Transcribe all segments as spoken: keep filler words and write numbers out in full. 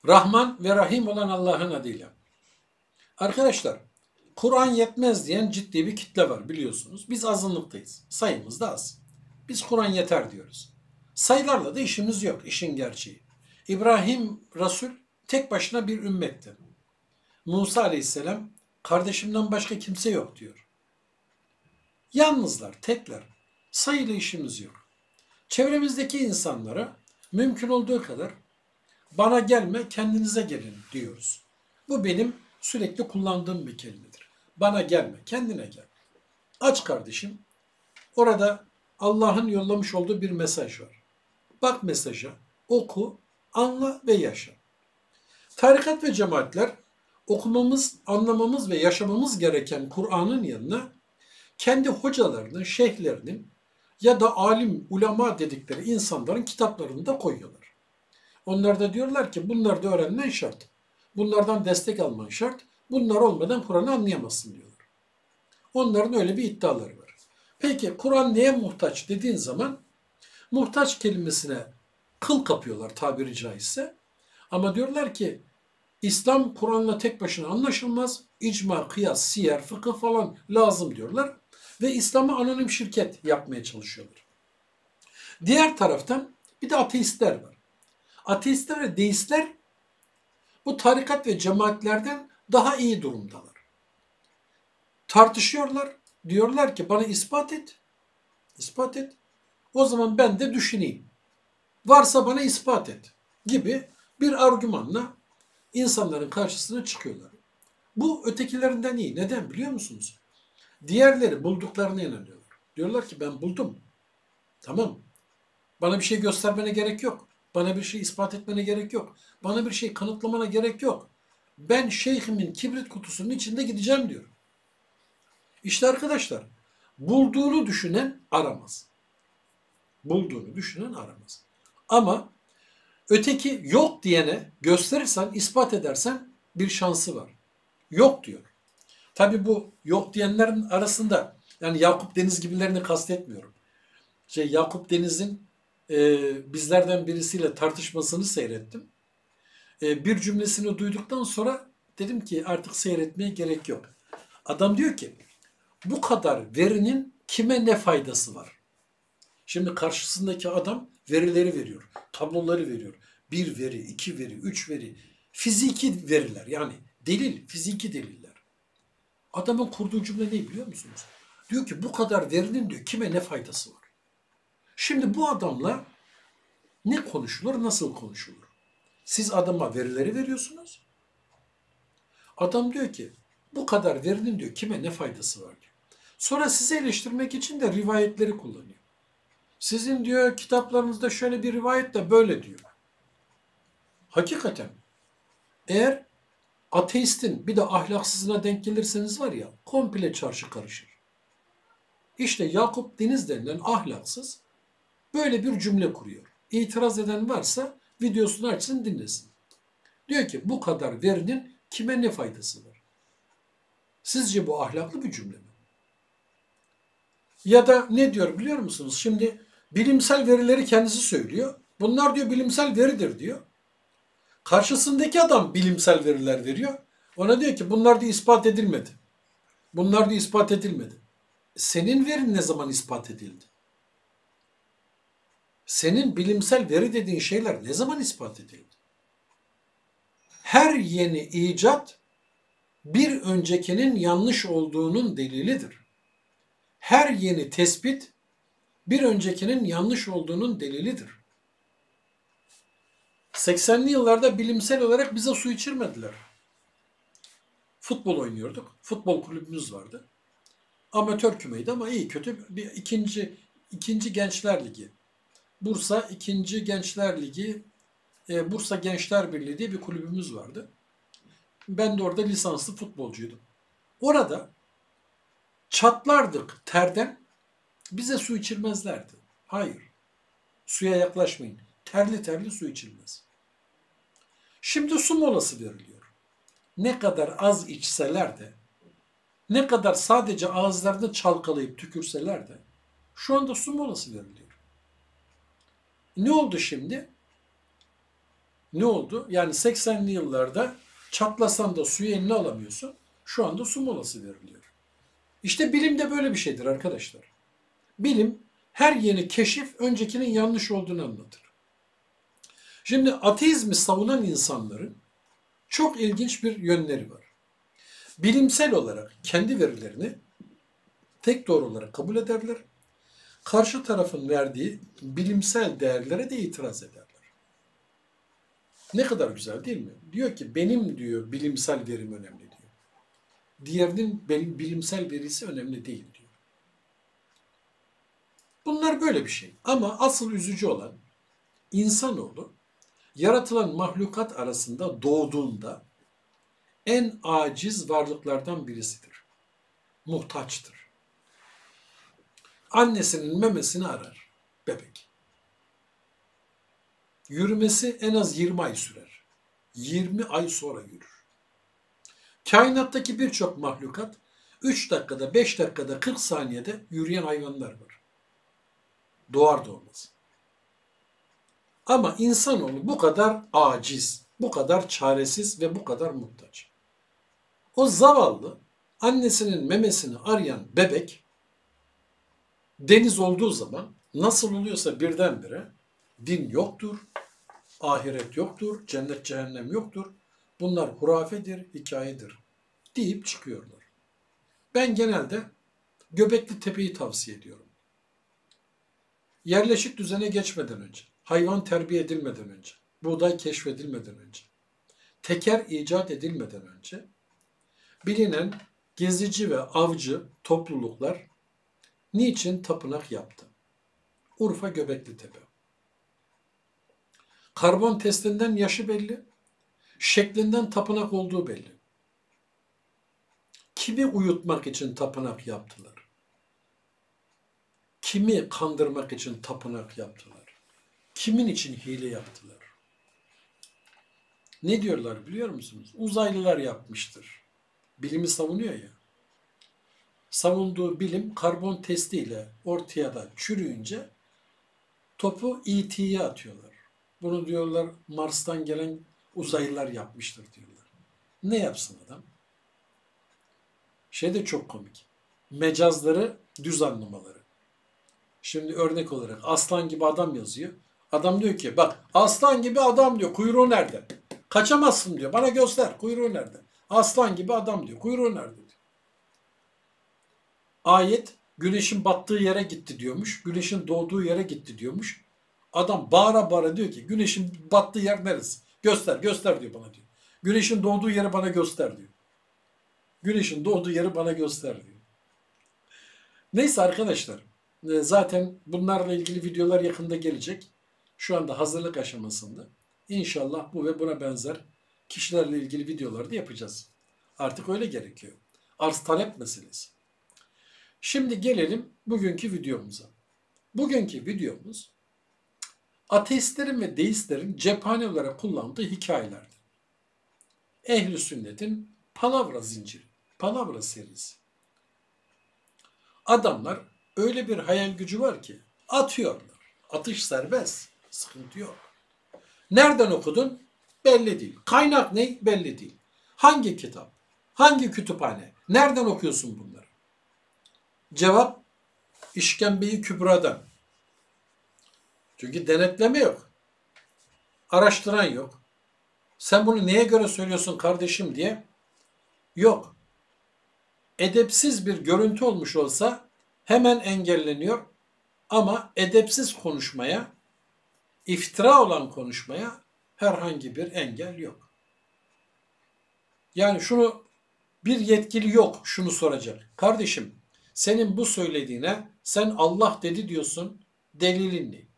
Rahman ve Rahim olan Allah'ın adıyla. Arkadaşlar, Kur'an yetmez diyen ciddi bir kitle var biliyorsunuz. Biz azınlıktayız. Sayımız da az. Biz Kur'an yeter diyoruz. Sayılarla da işimiz yok, işin gerçeği. İbrahim Resul tek başına bir ümmetti. Musa Aleyhisselam kardeşimden başka kimse yok diyor. Yalnızlar, tekler. Sayıyla işimiz yok. Çevremizdeki insanlara mümkün olduğu kadar bana gelme, kendinize gelin diyoruz. Bu benim sürekli kullandığım bir kelimedir. Bana gelme, kendine gel. Aç kardeşim. Orada Allah'ın yollamış olduğu bir mesaj var. Bak mesaja, oku, anla ve yaşa. Tarikat ve cemaatler okumamız, anlamamız ve yaşamamız gereken Kur'an'ın yanına kendi hocalarının, şeyhlerinin ya da alim, ulema dedikleri insanların kitaplarını da koyuyorlar. Onlar da diyorlar ki bunlar da öğrenmen şart. Bunlardan destek alman şart. Bunlar olmadan Kur'an'ı anlayamazsın diyorlar. Onların öyle bir iddiaları var. Peki Kur'an neye muhtaç dediğin zaman muhtaç kelimesine kıl kapıyorlar tabiri caizse. Ama diyorlar ki İslam Kur'an'la tek başına anlaşılmaz. İcma, kıyas, siyer, fıkıh falan lazım diyorlar. Ve İslam'a anonim şirket yapmaya çalışıyorlar. Diğer taraftan bir de ateistler var. Ateistler ve deistler bu tarikat ve cemaatlerden daha iyi durumdalar. Tartışıyorlar. Diyorlar ki bana ispat et. İspat et. O zaman ben de düşüneyim. Varsa bana ispat et. Gibi bir argümanla insanların karşısına çıkıyorlar. Bu ötekilerinden iyi. Neden biliyor musunuz? Diğerleri bulduklarına inanıyorlar. Diyorlar ki ben buldum. Tamam. Bana bir şey göstermene gerek yok. Bana bir şey ispat etmene gerek yok. Bana bir şey kanıtlamana gerek yok. Ben şeyhimin kibrit kutusunun içinde gideceğim diyor. İşte arkadaşlar, bulduğunu düşünen aramaz. Bulduğunu düşünen aramaz. Ama öteki yok diyene gösterirsen, ispat edersen bir şansı var. Yok diyor. Tabi bu yok diyenlerin arasında yani Yakup Deniz gibilerini kastetmiyorum. Şey, Yakup Deniz'in e, bizlerden birisiyle tartışmasını seyrettim. E, bir cümlesini duyduktan sonra dedim ki artık seyretmeye gerek yok. Adam diyor ki bu kadar verinin kime ne faydası var? Şimdi karşısındaki adam verileri veriyor, tabloları veriyor. Bir veri, iki veri, üç veri, fiziki veriler yani delil, fiziki deliller. Adamın kurduğu cümle ne biliyor musunuz? Diyor ki bu kadar verinin diyor kime ne faydası var? Şimdi bu adamla ne konuşulur, nasıl konuşulur? Siz adama verileri veriyorsunuz. Adam diyor ki bu kadar verinin diyor kime ne faydası var diyor. Sonra sizi eleştirmek için de rivayetleri kullanıyor. Sizin diyor kitaplarınızda şöyle bir rivayet de böyle diyor. Hakikaten eğer ateistin bir de ahlaksızına denk gelirseniz var ya komple çarşı karışır. İşte Yakup Deniz denilen ahlaksız böyle bir cümle kuruyor. İtiraz eden varsa videosunu açsın dinlesin. Diyor ki bu kadar verinin kime ne faydası var? Sizce bu ahlaklı bir cümle mi? Ya da ne diyor biliyor musunuz? Şimdi bilimsel verileri kendisi söylüyor. Bunlar diyor bilimsel veridir diyor. Karşısındaki adam bilimsel veriler veriyor. Ona diyor ki bunlar diyor ispat edilmedi. Bunlar diyor ispat edilmedi. Senin verin ne zaman ispat edildi? Senin bilimsel veri dediğin şeyler ne zaman ispat edildi? Her yeni icat bir öncekinin yanlış olduğunun delilidir. Her yeni tespit bir öncekinin yanlış olduğunun delilidir. seksenli yıllarda bilimsel olarak bize su içirmediler. Futbol oynuyorduk. Futbol kulübümüz vardı. Amatör kümeydi ama iyi kötü bir ikinci ikinci Gençler Ligi. Bursa ikinci Gençler Ligi, e, Bursa Gençler Birliği diye bir kulübümüz vardı. Ben de orada lisanslı futbolcuydum. Orada çatlardık terden, bize su içirmezlerdi. Hayır, suya yaklaşmayın. Terli terli su içilmez. Şimdi su molası veriliyor. Ne kadar az içseler de, ne kadar sadece ağızlarını çalkalayıp tükürseler de şu anda su molası veriliyor. Ne oldu şimdi? Ne oldu? Yani seksenli yıllarda çatlasan da suyu eline alamıyorsun. Şu anda su molası veriliyor. İşte bilim de böyle bir şeydir arkadaşlar. Bilim her yeni keşif öncekinin yanlış olduğunu anlatır. Şimdi ateizmi savunan insanların çok ilginç bir yönleri var. Bilimsel olarak kendi verilerini tek doğru olarak kabul ederler. Karşı tarafın verdiği bilimsel değerlere de itiraz ederler. Ne kadar güzel değil mi? Diyor ki benim diyor bilimsel verim önemli diyor. Diğerinin bilimsel verisi önemli değil diyor. Bunlar böyle bir şey. Ama asıl üzücü olan insanoğlu yaratılan mahlukat arasında doğduğunda en aciz varlıklardan birisidir. Muhtaçtır. Annesinin memesini arar bebek. Yürümesi en az yirmi ay sürer. yirmi ay sonra yürür. Kainattaki birçok mahlukat üç dakikada, beş dakikada, kırk saniyede yürüyen hayvanlar var. Doğar doğmaz. Ama insanoğlu bu kadar aciz, bu kadar çaresiz ve bu kadar muhtaç. O zavallı annesinin memesini arayan bebek deniz olduğu zaman nasıl oluyorsa birdenbire din yoktur, ahiret yoktur, cennet cehennem yoktur. Bunlar hurafedir, hikayedir deyip çıkıyorlar. Ben genelde Göbekli Tepe'yi tavsiye ediyorum. Yerleşik düzene geçmeden önce, hayvan terbiye edilmeden önce, buğday keşfedilmeden önce, teker icat edilmeden önce bilinen gezici ve avcı topluluklar niçin tapınak yaptı? Urfa Göbekli Tepe. Karbon testinden yaşı belli, şeklinden tapınak olduğu belli. Kimi uyutmak için tapınak yaptılar? Kimi kandırmak için tapınak yaptılar? Kimin için hile yaptılar? Ne diyorlar biliyor musunuz? Uzaylılar yapmıştır. Bilimi savunuyor ya. Savunduğu bilim karbon testiyle ortaya da çürüyünce topu E T'ye atıyorlar. Bunu diyorlar Mars'tan gelen uzaylılar yapmıştır diyorlar. Ne yapsın adam? Şey de çok komik. Mecazları düz anlamaları. Şimdi örnek olarak aslan gibi adam yazıyor. Adam diyor ki bak aslan gibi adam diyor. Kuyruğu nerede? Kaçamazsın diyor. Bana göster. Kuyruğu nerede? Aslan gibi adam diyor. Kuyruğu nerede diyor. Ayet güneşin battığı yere gitti diyormuş. Güneşin doğduğu yere gitti diyormuş. Adam bağıra bağıra diyor ki güneşin battığı yer neresi? Göster göster diyor bana diyor. Güneşin doğduğu yeri bana göster diyor. Güneşin doğduğu yeri bana göster diyor. Neyse arkadaşlar. Zaten bunlarla ilgili videolar yakında gelecek. Şu anda hazırlık aşamasında. İnşallah bu ve buna benzer kişilerle ilgili videolar da yapacağız. Artık öyle gerekiyor. Arz talep meselesi. Şimdi gelelim bugünkü videomuza. Bugünkü videomuz ateistlerin ve deistlerin cephane olarak kullandığı hikayelerdir. Ehl-i sünnetin palavra zinciri, palavra serisi. Adamlar öyle bir hayal gücü var ki atıyorlar. Atış serbest, sıkıntı yok. Nereden okudun? Belli değil. Kaynak ne? Belli değil. Hangi kitap? Hangi kütüphane? Nereden okuyorsun bunları? Cevap İşkembe-i Kübra'dan. Çünkü denetleme yok. Araştıran yok. Sen bunu neye göre söylüyorsun kardeşim diye? Yok. Edepsiz bir görüntü olmuş olsa hemen engelleniyor. Ama edepsiz konuşmaya, iftira olan konuşmaya herhangi bir engel yok. Yani şunu bir yetkili yok şunu soracak. Kardeşim senin bu söylediğine sen Allah dedi diyorsun, delilin ne?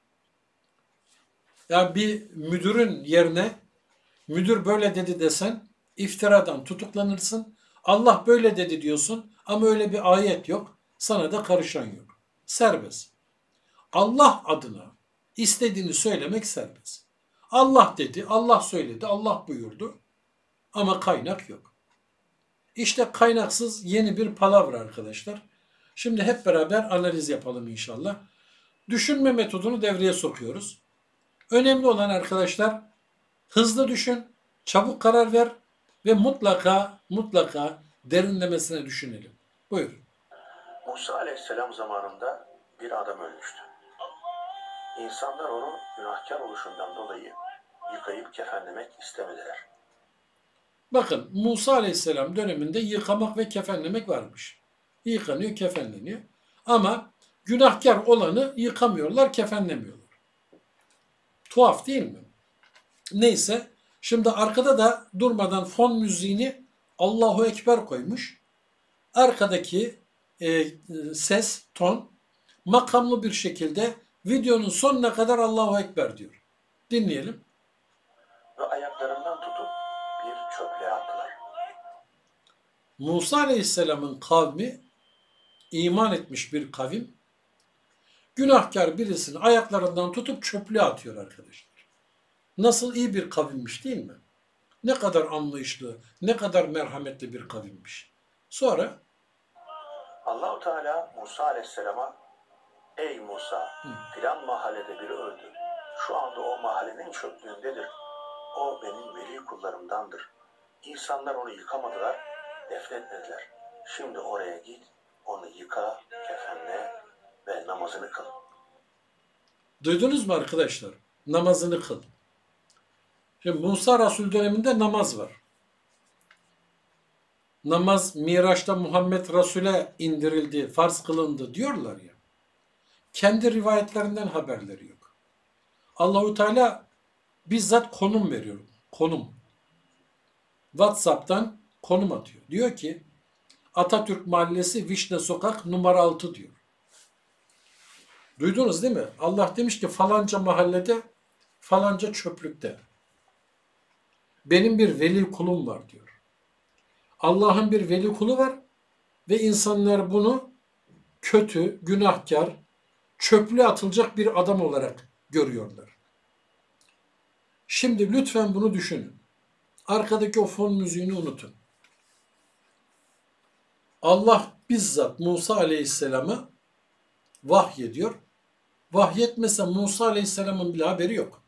Yani bir müdürün yerine müdür böyle dedi desen iftiradan tutuklanırsın. Allah böyle dedi diyorsun ama öyle bir ayet yok. Sana da karışan yok. Serbest. Allah adına istediğini söylemek serbest. Allah dedi, Allah söyledi, Allah buyurdu ama kaynak yok. İşte kaynaksız yeni bir palavra arkadaşlar. Şimdi hep beraber analiz yapalım inşallah. Düşünme metodunu devreye sokuyoruz. Önemli olan arkadaşlar Hızlı düşün, çabuk karar ver ve mutlaka mutlaka derinlemesine düşünelim. Buyur. Musa Aleyhisselam zamanında bir adam ölmüştü. İnsanlar onu günahkar oluşundan dolayı yıkayıp kefenlemek istemediler. Bakın Musa Aleyhisselam döneminde yıkamak ve kefenlemek varmış. Yıkanıyor, kefenleniyor. Ama günahkar olanı yıkamıyorlar, kefenlemiyorlar. Tuhaf değil mi? Neyse, şimdi arkada da durmadan fon müziğini Allahu Ekber koymuş. Arkadaki e, ses, ton makamlı bir şekilde videonun sonuna kadar Allahu Ekber diyor. Dinleyelim. Ve ayaklarından tutup bir çöplüğe attılar. Musa Aleyhisselam'ın kavmi iman etmiş bir kavim. Günahkar birisini ayaklarından tutup çöplüğe atıyor arkadaşlar. Nasıl iyi bir kavimmiş değil mi? Ne kadar anlayışlı, ne kadar merhametli bir kavimmiş. Sonra Allahu Teala Musa Aleyhisselam'a ey Musa filan mahallede biri öldü. Şu anda o mahallenin çöplüğündedir. O benim veli kullarımdandır. İnsanlar onu yıkamadılar, defnetmediler. Şimdi oraya git, onu yıka, kefenle ve namazını kıl. duydunuz mu arkadaşlar? Namazını kıl. Şimdi Musa Resul döneminde namaz var. Namaz Miraç'ta Muhammed Resul'e indirildi, farz kılındı diyorlar ya. Kendi rivayetlerinden haberleri yok. Allahu Teala bizzat konum veriyor. Konum. WhatsApp'tan konum atıyor. Diyor ki Atatürk Mahallesi Vişne Sokak numara altı diyor. Duydunuz değil mi? Allah demiş ki falanca mahallede falanca çöplükte. Benim bir veli kulum var diyor. Allah'ın bir veli kulu var ve insanlar bunu kötü, günahkar, çöplüğe atılacak bir adam olarak görüyorlar. Şimdi lütfen bunu düşünün. Arkadaki o fon müziğini unutun. Allah bizzat Musa Aleyhisselam'a vahyediyor. Vahyetmese Musa Aleyhisselam'ın bile haberi yok.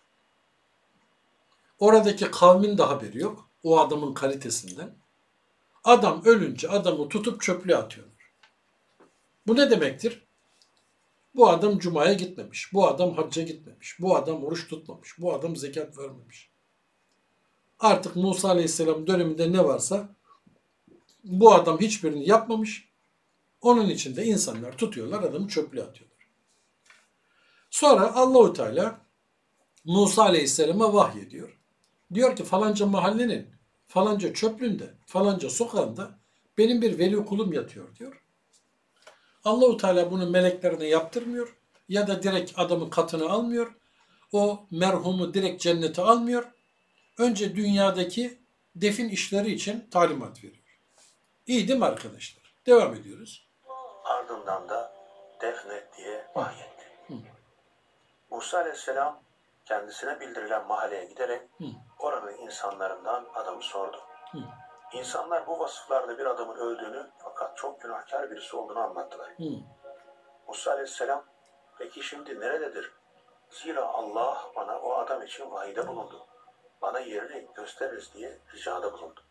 Oradaki kavmin de haberi yok. O adamın kalitesinden. Adam ölünce adamı tutup çöplüğe atıyorlar. Bu ne demektir? Bu adam cumaya gitmemiş. Bu adam hacca gitmemiş. Bu adam oruç tutmamış. Bu adam zekat vermemiş. Artık Musa Aleyhisselam döneminde ne varsa bu adam hiçbirini yapmamış. Onun için de insanlar tutuyorlar, adamı çöplüğe atıyorlar. Sonra Allahu Teala Musa Aleyhisselam'a vahyediyor. Diyor ki falanca mahallenin, falanca çöplüğünde, falanca sokağında benim bir veli kulum yatıyor diyor. Allahu Teala bunu meleklerine yaptırmıyor ya da direkt adamın katını almıyor. O merhumu direkt cennete almıyor. Önce dünyadaki defin işleri için talimat veriyor. İyi değil mi arkadaşlar? Devam ediyoruz. Ardından da defnet diye vahyetti. Hı. Musa Aleyhisselam kendisine bildirilen mahalleye giderek Hı. oranın insanlarından adamı sordu. Hı. İnsanlar bu vasıflarda bir adamın öldüğünü fakat çok günahkar birisi olduğunu anlattılar. Hı. Musa Aleyhisselam peki şimdi nerededir? Zira Allah bana o adam için vahide bulundu. Bana yerini gösteririz diye ricada bulundu.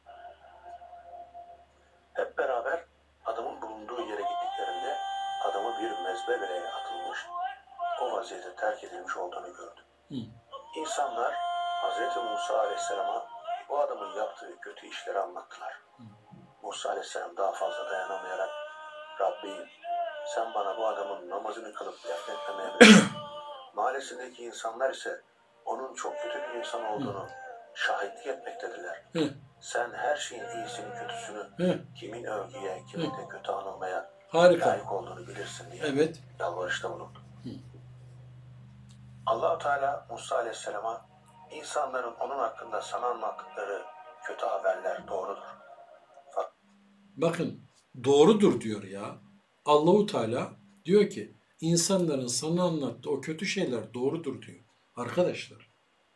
Hep beraber adamın bulunduğu yere gittiklerinde adamı bir mezbeleye atılmış, o vaziyete terk edilmiş olduğunu gördü. Hı. İnsanlar Hz. Musa Aleyhisselam'a o adamın yaptığı kötü işleri anlattılar. Hı. Musa Aleyhisselam daha fazla dayanamayarak Rabbim sen bana bu adamın namazını kılıp defnetmemeye emret. Mahallesindeki insanlar ise onun çok kötü bir insan olduğunu Hı. şahitlik etmektedirler. Hı. Sen her şeyin iyisini kötüsünü Hı. kimin övgüye, kimin de kötü anılmaya Harika. layık olduğunu bilirsin diye evet. yalvarışta bulundu. Hı. Allah-u Teala Musa Aleyhisselam'a insanların onun hakkında sana anlattıkları kötü haberler doğrudur. Fakat... Bakın doğrudur diyor ya. Allah-u Teala diyor ki insanların sana anlattığı o kötü şeyler doğrudur diyor. Arkadaşlar.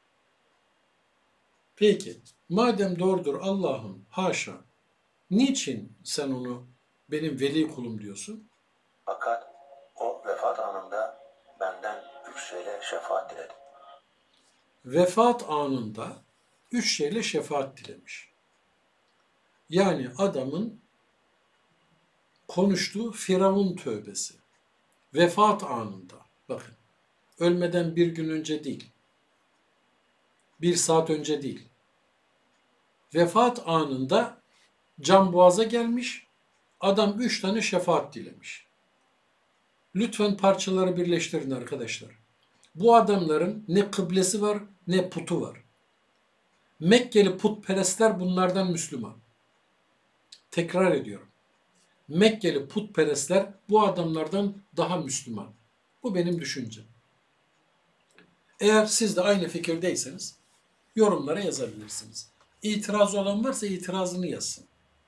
Peki madem doğrudur Allah'ım haşa niçin sen onu benim veli kulum diyorsun? Fakat o vefat anında benden üç şeyle şefaat diledi. vefat anında üç şeyle şefaat dilemiş. Yani adamın konuştuğu Firavun tövbesi. Vefat anında. Bakın. Ölmeden bir gün önce değil. Bir saat önce değil. Vefat anında can boğaza gelmiş. Adam üç tane şefaat dilemiş. Lütfen parçaları birleştirin arkadaşlar. Bu adamların ne kıblesi var ne putu var. Mekkeli putperestler bunlardan Müslüman. Tekrar ediyorum. Mekkeli putperestler bu adamlardan daha Müslüman. Bu benim düşüncem. Eğer siz de aynı fikirdeyseniz yorumlara yazabilirsiniz. İtirazı olan varsa itirazını yazsın.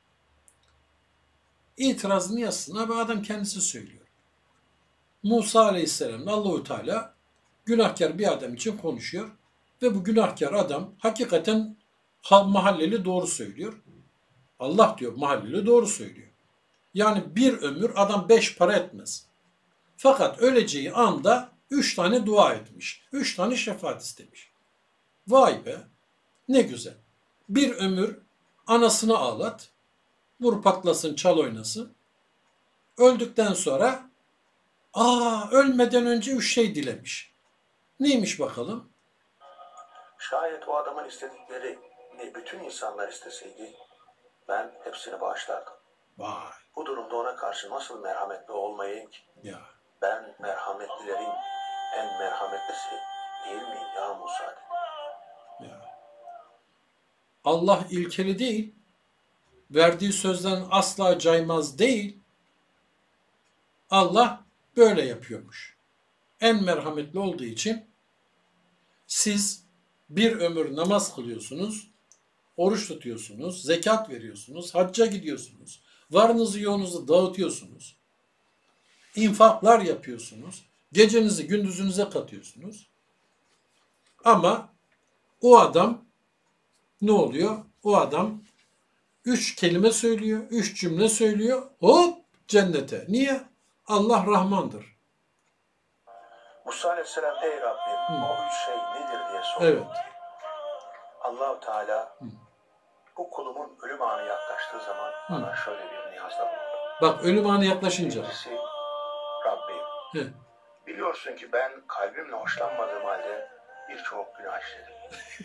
İtirazını yazsın. Abi adam kendisi söylüyor. Musa Aleyhisselam'la Allahu Teala günahkar bir adam için konuşuyor ve bu günahkar adam hakikaten mahalleli doğru söylüyor. Allah diyor mahalleli doğru söylüyor. Yani bir ömür adam beş para etmez. Fakat öleceği anda üç tane dua etmiş. Üç tane şefaat istemiş. Vay be ne güzel. Bir ömür anasını ağlat. Vur patlasın çal oynasın. Öldükten sonra aa ölmeden önce üç şey dilemiş. Neymiş bakalım? Şayet o adamın istedikleri ne bütün insanlar isteseydi ben hepsini bağışlardım. Vay. Bu durumda ona karşı nasıl merhametli olmayayım ki? Ya. Ben merhametlilerin en merhametlisi değil miyim ya Musa? Ya. Allah ilkeli değil. Verdiği sözden asla caymaz değil. Allah böyle yapıyormuş. En merhametli olduğu için siz bir ömür namaz kılıyorsunuz, oruç tutuyorsunuz, zekat veriyorsunuz, hacca gidiyorsunuz, varınızı yoğunuzu dağıtıyorsunuz, infaklar yapıyorsunuz, gecenizi gündüzünüze katıyorsunuz. Ama o adam ne oluyor? O adam üç kelime söylüyor, üç cümle söylüyor, hop cennete. Niye? Allah Rahmandır. Musa Aleyhisselam ey Rabbim Hı. o üç şey nedir diye sordu. Evet. Allah-u Teala Hı. bu kulumun ölüm anı yaklaştığı zaman Hı. bana şöyle bir niyazda bulundu. Bak ölüm anı yaklaşınca. Birincisi Rabbim Hı. biliyorsun ki ben kalbimle hoşlanmadığım halde birçok günah işledim.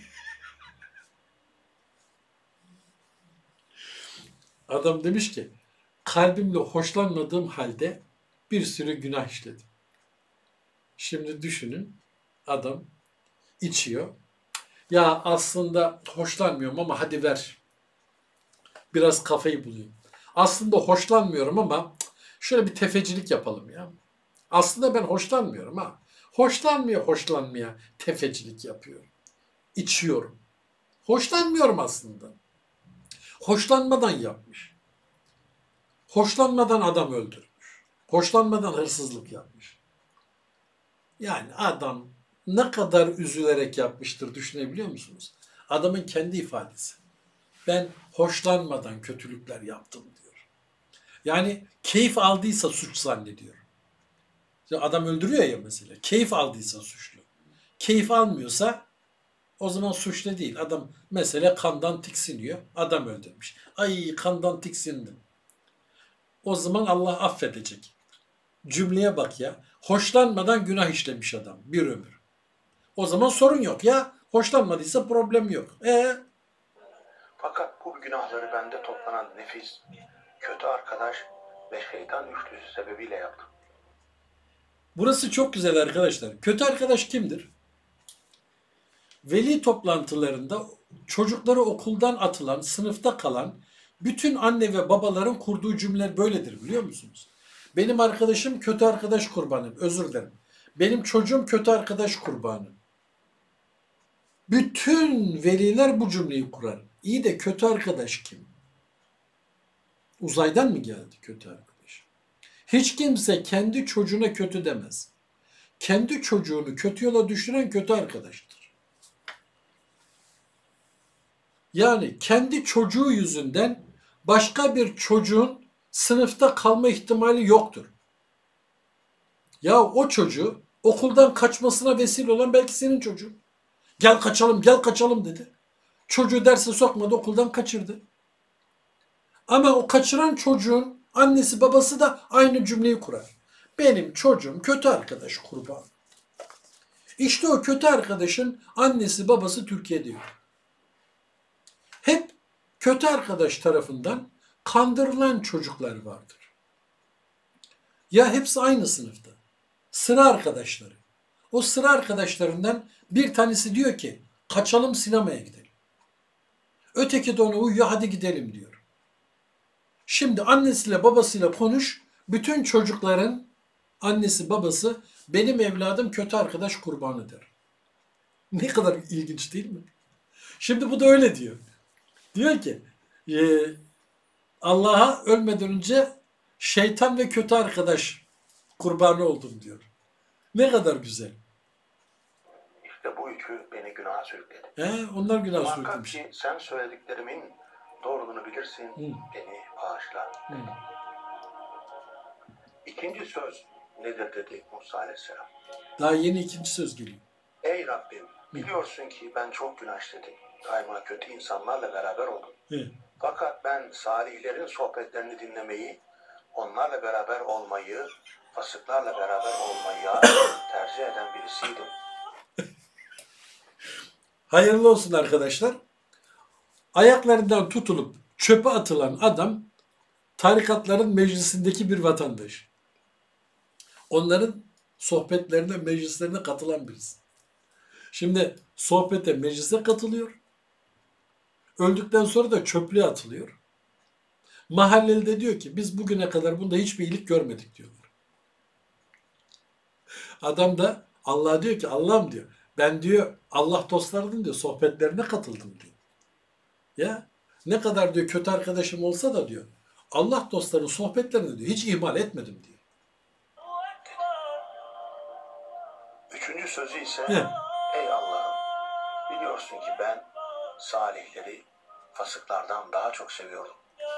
Adam demiş ki kalbimle hoşlanmadığım halde bir sürü günah işledim. Şimdi düşünün adam içiyor. Ya aslında hoşlanmıyorum ama hadi ver. Biraz kafayı bulayım. Aslında hoşlanmıyorum ama şöyle bir tefecilik yapalım ya. Aslında ben hoşlanmıyorum ha. Hoşlanmıyor hoşlanmaya tefecilik yapıyorum. İçiyorum. Hoşlanmıyorum aslında. Hoşlanmadan yapmış. Hoşlanmadan adam öldürmüş. Hoşlanmadan hırsızlık yapmış. Yani adam ne kadar üzülerek yapmıştır düşünebiliyor musunuz? Adamın kendi ifadesi. Ben hoşlanmadan kötülükler yaptım diyor. Yani keyif aldıysa suç zannediyor. İşte adam öldürüyor ya mesela. Keyif aldıysa suçlu. Keyif almıyorsa o zaman suçlu değil. Adam mesela kandan tiksiniyor. Adam öldürmüş. Ay kandan tiksindim. O zaman Allah affedecek. Cümleye bak ya. Hoşlanmadan günah işlemiş adam. Bir ömür. O zaman sorun yok ya. Hoşlanmadıysa problem yok. E Fakat bu günahları bende toplanan nefis, kötü arkadaş ve şeytan üçlüsü sebebiyle yaptım. Burası çok güzel arkadaşlar. Kötü arkadaş kimdir? Veli toplantılarında çocukları okuldan atılan, sınıfta kalan bütün anne ve babaların kurduğu cümleler böyledir biliyor musunuz? Benim arkadaşım kötü arkadaş kurbanı. Özür dilerim. Benim çocuğum kötü arkadaş kurbanı. Bütün veliler bu cümleyi kurar. İyi de kötü arkadaş kim? Uzaydan mı geldi kötü arkadaş? Hiç kimse kendi çocuğuna kötü demez. Kendi çocuğunu kötü yola düşüren kötü arkadaştır. Yani kendi çocuğu yüzünden başka bir çocuğun sınıfta kalma ihtimali yoktur. Ya o çocuğu okuldan kaçmasına vesile olan belki senin çocuğun. Gel kaçalım, gel kaçalım dedi. Çocuğu derse sokmadı, okuldan kaçırdı. Ama o kaçıran çocuğun annesi babası da aynı cümleyi kurar. Benim çocuğum kötü arkadaş kurban. İşte o kötü arkadaşın annesi babası Türkiye'de yok. Hep kötü arkadaş tarafından kandırılan çocuklar vardır. Ya hepsi aynı sınıfta. Sıra arkadaşları. O sıra arkadaşlarından bir tanesi diyor ki kaçalım sinemaya gidelim. Öteki de ona uyuyor, hadi gidelim diyor. Şimdi annesiyle babasıyla konuş, bütün çocukların annesi babası benim evladım kötü arkadaş kurbanı der. Ne kadar ilginç değil mi? Şimdi bu da öyle diyor. Diyor ki e, Allah'a ölmeden önce şeytan ve kötü arkadaş kurbanı oldum diyor. Ne kadar güzel. İşte bu yükü beni günaha sürükledi. He, onlar günah Muhakkak sürüklemiş. ki sen söylediklerimin doğruluğunu bilirsin, Hı. beni bağışla. Hı. İkinci söz nedir dedi Musa Aleyhisselam. Daha yeni ikinci söz geliyor. Ey Rabbim, biliyorsun ki ben çok günah işledim. Daima kötü insanlarla beraber oldum. He. Fakat ben salihlerin sohbetlerini dinlemeyi, onlarla beraber olmayı, fasıklarla beraber olmayı tercih eden birisiydim. Hayırlı olsun arkadaşlar. Ayaklarından tutulup çöpe atılan adam tarikatların meclisindeki bir vatandaş. Onların sohbetlerine, meclislerine katılan birisi. Şimdi sohbete, meclise katılıyor. Öldükten sonra da çöplüğe atılıyor. Mahalleli de diyor ki biz bugüne kadar bunda hiçbir iyilik görmedik diyorlar. Adam da Allah diyor ki Allah'ım diyor ben diyor Allah dostlarının diyor sohbetlerine katıldım diyor. Ya ne kadar diyor kötü arkadaşım olsa da diyor Allah dostlarının sohbetlerini diyor hiç ihmal etmedim diyor. Üçüncü sözü ise He. ey Allah'ım biliyorsun ki ben salihleri fasıklardan daha çok seviyorum.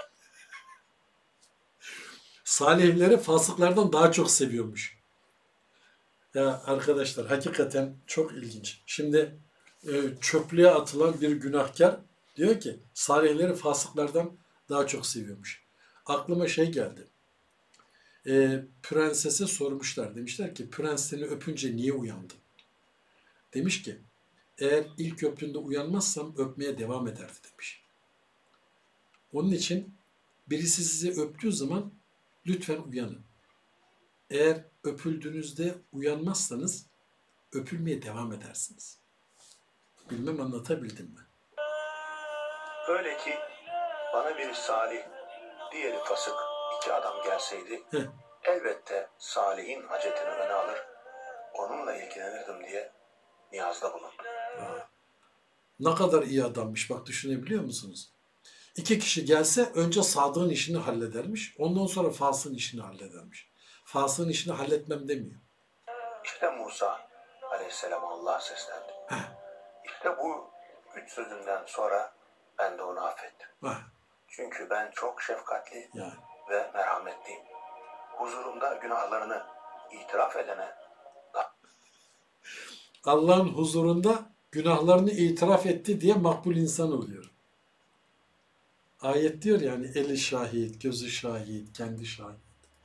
Salihleri fasıklardan daha çok seviyormuş. Ya arkadaşlar hakikaten çok ilginç. Şimdi e, çöplüğe atılan bir günahkar diyor ki salihleri fasıklardan daha çok seviyormuş. Aklıma şey geldi. E, prensese sormuşlar. Demişler ki prens seni öpünce niye uyandın? Demiş ki eğer ilk öptüğünde uyanmazsam öpmeye devam ederdi demiş. Onun için birisi sizi öptüğü zaman lütfen uyanın. Eğer öpüldüğünüzde uyanmazsanız öpülmeye devam edersiniz. Bilmem anlatabildim mi? Öyle ki bana biri salih, diğeri fasık iki adam gelseydi Heh. elbette salihin hacetini öne alır, onunla ilgilenirdim diye niyazda bulundum. Ne kadar iyi adammış bak düşünebiliyor musunuz? İki kişi gelse önce sadığın işini halledermiş. Ondan sonra fasığın işini halledermiş. Fasığın işini halletmem demiyor. İşte Musa Aleyhisselam Allah seslendi. Heh. İşte bu üç sözünden sonra ben de onu affettim. Heh. Çünkü ben çok şefkatli Yani. ve merhametliyim. Huzurumda günahlarını itiraf edene Allah'ın huzurunda günahlarını itiraf etti diye makbul insan oluyor. Ayet diyor yani eli şahit, gözü şahit, kendi şahit.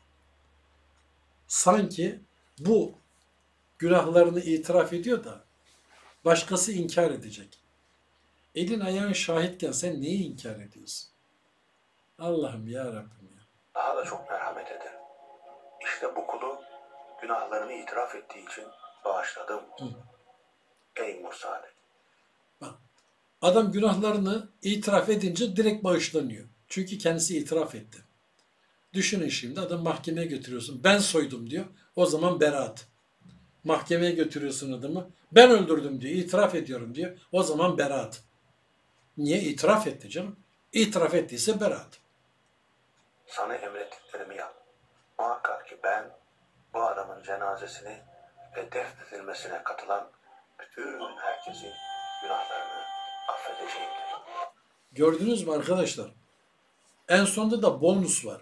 Sanki bu günahlarını itiraf ediyor da başkası inkar edecek. Elin ayağın şahitken sen neyi inkar ediyorsun? Allah'ım ya Rabbim ya. daha da çok merhamet ederim. İşte bu kulu günahlarını itiraf ettiği için bağışladım. Hı. Ey Musa dedi. Bak, adam günahlarını itiraf edince direkt bağışlanıyor. Çünkü kendisi itiraf etti. Düşünün şimdi adam mahkemeye götürüyorsun. Ben soydum diyor. O zaman beraat. Mahkemeye götürüyorsun adamı. Ben öldürdüm diyor. İtiraf ediyorum diyor. O zaman beraat. Niye? İtiraf etti canım. İtiraf ettiyse beraat. Sana emrettiklerimi yap. Muhakkak ki ben bu adamın cenazesini ve defnedilmesine katılan bütün herkesin günahlarını affedeceğimdir. Gördünüz mü arkadaşlar? En sonunda da bonus var.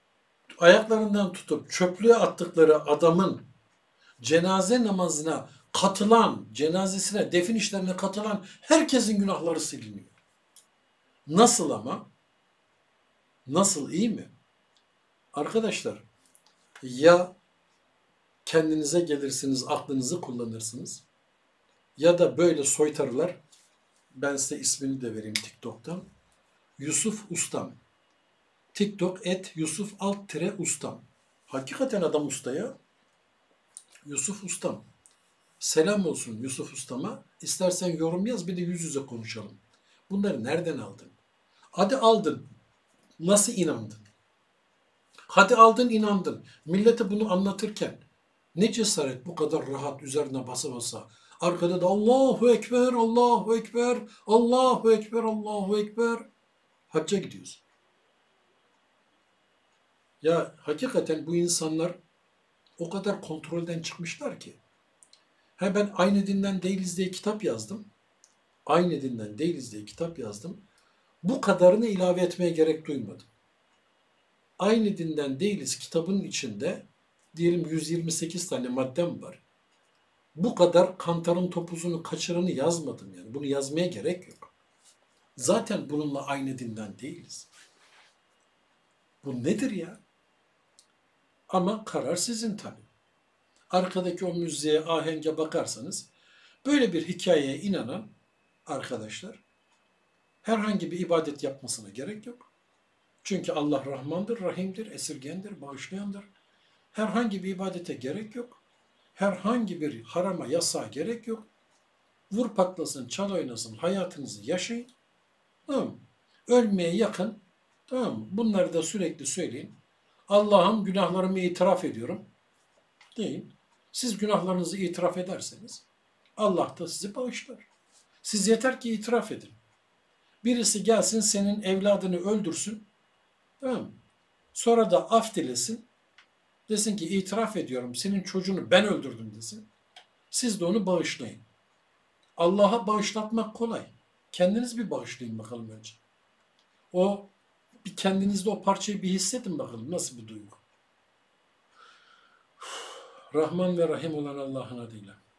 Ayaklarından tutup çöplüğe attıkları adamın cenaze namazına katılan, cenazesine, defin işlerine katılan herkesin günahları siliniyor. Nasıl ama? Nasıl, iyi mi? Arkadaşlar, ya kendinize gelirsiniz, aklınızı kullanırsınız, ya da böyle soytarılar, ben size ismini de vereyim TikTok'tan, Yusuf Ustam. TikTok et Yusuf alt tire Ustam. Hakikaten adam usta ya. Yusuf Ustam. Selam olsun Yusuf Ustam'a. İstersen yorum yaz, bir de yüz yüze konuşalım. Bunları nereden aldın? Hadi aldın. Nasıl inandın? Hadi aldın, inandın. Millete bunu anlatırken ne cesaret, bu kadar rahat üzerine basa basa. Arkada da Allahu Ekber, Allahu Ekber, Allahu Ekber, Allahu Ekber. Hacca gidiyorsun. Ya hakikaten bu insanlar o kadar kontrolden çıkmışlar ki. He, ben Aynı Dinden Değiliz diye kitap yazdım. Aynı Dinden Değiliz diye kitap yazdım. Bu kadarını ilave etmeye gerek duymadım. Aynı Dinden Değiliz kitabının içinde diyelim yüz yirmi sekiz tane maddem var. Bu kadar kantarın topuzunu kaçıranı yazmadım yani. Bunu yazmaya gerek yok. Zaten bununla aynı dinden değiliz. Bu nedir ya? Ama karar sizin tabii. Arkadaki o müziğe, ahenge bakarsanız böyle bir hikayeye inanan arkadaşlar herhangi bir ibadet yapmasına gerek yok. Çünkü Allah Rahmandır, Rahim'dir, esirgendir, bağışlayandır. Herhangi bir ibadete gerek yok. Herhangi bir harama, yasağa gerek yok. Vur patlasın, çal oynasın, hayatınızı yaşayın. Tamam mı? Ölmeye yakın, tamam mı? Bunları da sürekli söyleyin. Allah'ım günahlarımı itiraf ediyorum deyin. Siz günahlarınızı itiraf ederseniz Allah da sizi bağışlar. Siz yeter ki itiraf edin. Birisi gelsin senin evladını öldürsün, tamam mı? Sonra da af dilesin. Desin ki itiraf ediyorum, senin çocuğunu ben öldürdüm desin. Siz de onu bağışlayın. Allah'a bağışlatmak kolay. Kendiniz bir bağışlayın bakalım önce. O bir kendinizde o parçayı bir hissedin bakalım nasıl bir duygu. Rahman ve Rahim olan Allah'ın adıyla.